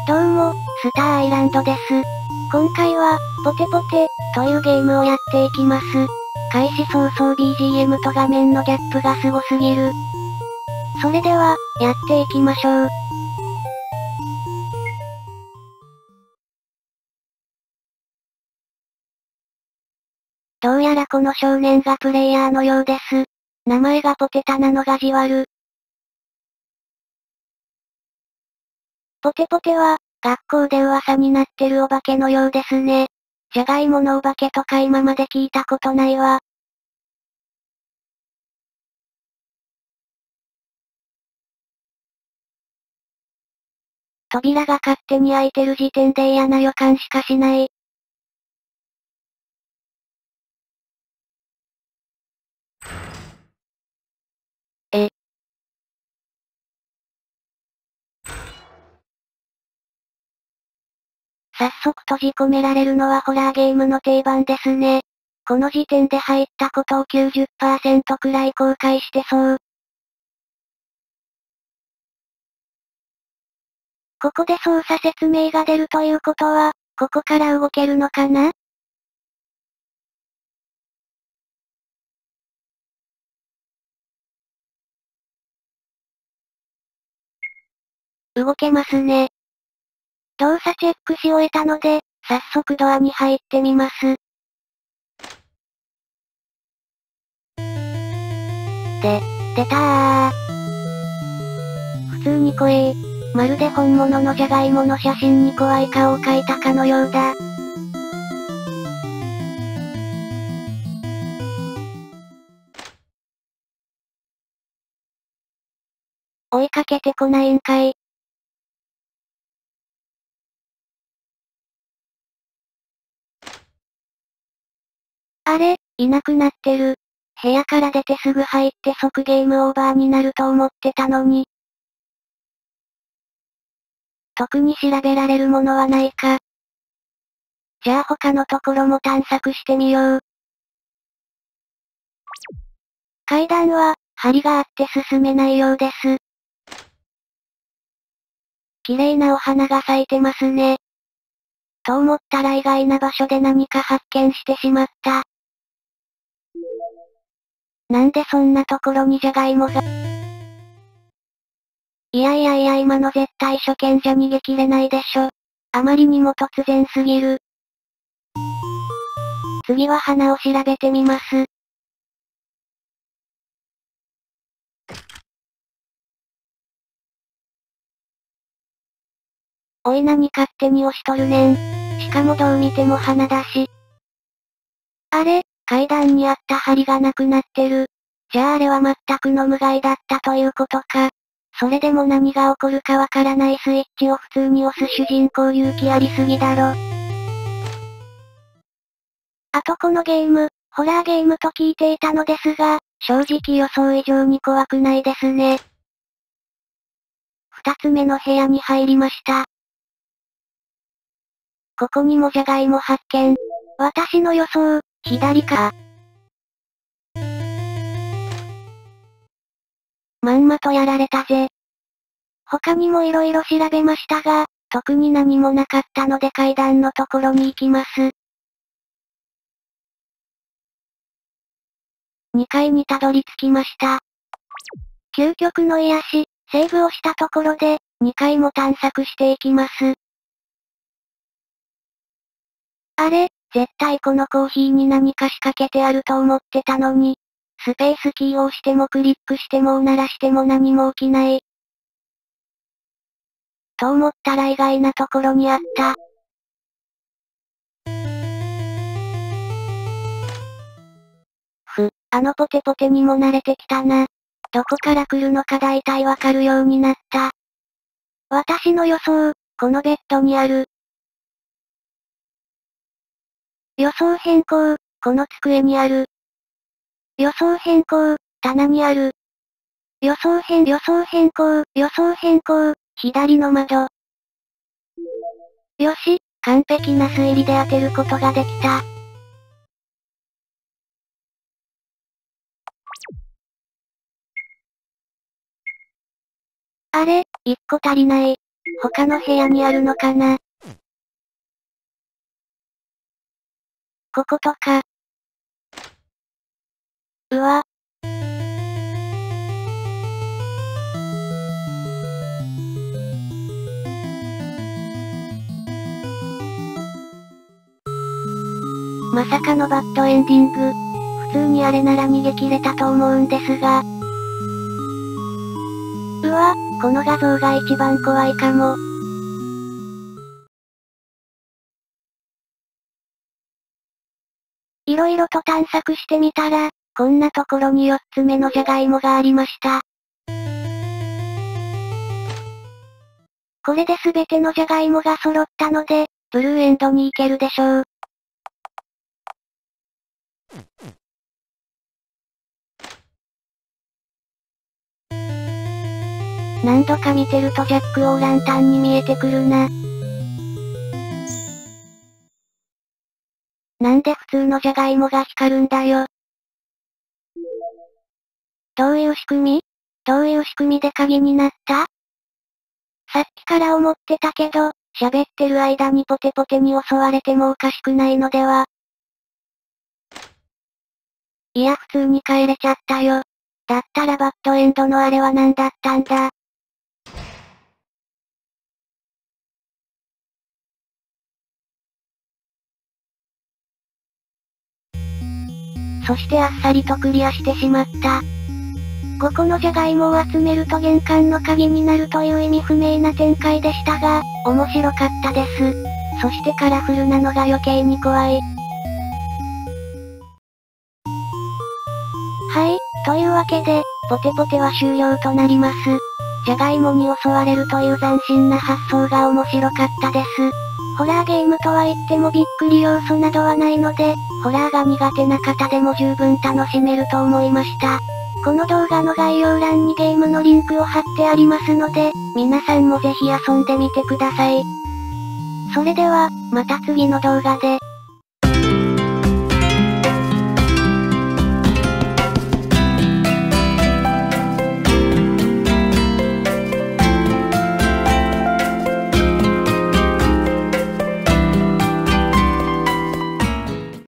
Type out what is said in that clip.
どうも、スターアイランドです。今回は、ポテポテ、というゲームをやっていきます。開始早々 BGM と画面のギャップがすごすぎる。それでは、やっていきましょう。どうやらこの少年がプレイヤーのようです。名前がポテタなのがじわる。ポテポテは、学校で噂になってるお化けのようですね。じゃがいものお化けとか今まで聞いたことないわ。扉が勝手に開いてる時点で嫌な予感しかしない。早速閉じ込められるのはホラーゲームの定番ですね。この時点で入ったことを 90% くらい後悔してそう。ここで操作説明が出るということは、ここから動けるのかな？動けますね。動作チェックし終えたので、早速ドアに入ってみます。出たー。普通に怖え。まるで本物のジャガイモの写真に怖い顔を描いたかのようだ。追いかけてこないんかい。あれ、いなくなってる。部屋から出てすぐ入って即ゲームオーバーになると思ってたのに。特に調べられるものはないか。じゃあ他のところも探索してみよう。階段は、梁があって進めないようです。綺麗なお花が咲いてますね。と思ったら意外な場所で何か発見してしまった。なんでそんなところにジャガイモが。いやいやいや今の絶対初見じゃ逃げ切れないでしょ。あまりにも突然すぎる。次は花を調べてみます。おい何勝手に押しとるねん。しかもどう見ても花だし。あれ、階段にあった針がなくなってる。じゃああれは全くの無害だったということか。それでも何が起こるかわからないスイッチを普通に押す主人公勇気ありすぎだろ。あとこのゲーム、ホラーゲームと聞いていたのですが、正直予想以上に怖くないですね。二つ目の部屋に入りました。ここにもジャガイモ発見。私の予想、左か。まんまとやられたぜ。他にも色々調べましたが、特に何もなかったので階段のところに行きます。2階にたどり着きました。究極の癒し、セーブをしたところで、2階も探索していきます。あれ、絶対このコーヒーに何か仕掛けてあると思ってたのに。スペースキーを押してもクリックしてもおならしても何も起きない。と思ったら意外なところにあった。あのポテポテにも慣れてきたな。どこから来るのか大体わかるようになった。私の予想、このベッドにある。予想変更、この机にある。予想変更、棚にある。予想変更、左の窓。よし、完璧な推理で当てることができた。あれ、1個足りない。 他の部屋にあるのかな。こことか。うわ。まさかのバッドエンディング。普通にあれなら逃げ切れたと思うんですが。うわ、この画像が一番怖いかも。いろいろと探索してみたら、こんなところに4つ目のジャガイモがありました。これで全てのジャガイモが揃ったので、ブルーエンドに行けるでしょう。何度か見てるとジャック・オー・ランタンに見えてくるな。なんで普通のジャガイモが光るんだよ。どういう仕組み？どういう仕組みで鍵になった？さっきから思ってたけど、喋ってる間にポテポテに襲われてもおかしくないのでは？いや普通に帰れちゃったよ。だったらバッドエンドのあれは何だったんだ？そしてあっさりとクリアしてしまった。5個のジャガイモを集めると玄関の鍵になるという意味不明な展開でしたが、面白かったです。そしてカラフルなのが余計に怖い。はい、というわけで、ポテポテは終了となります。ジャガイモに襲われるという斬新な発想が面白かったです。ホラーゲームとは言ってもびっくり要素などはないので、ホラーが苦手な方でも十分楽しめると思いました。この動画の概要欄にゲームのリンクを貼ってありますので、皆さんもぜひ遊んでみてください。それでは、また次の動画で。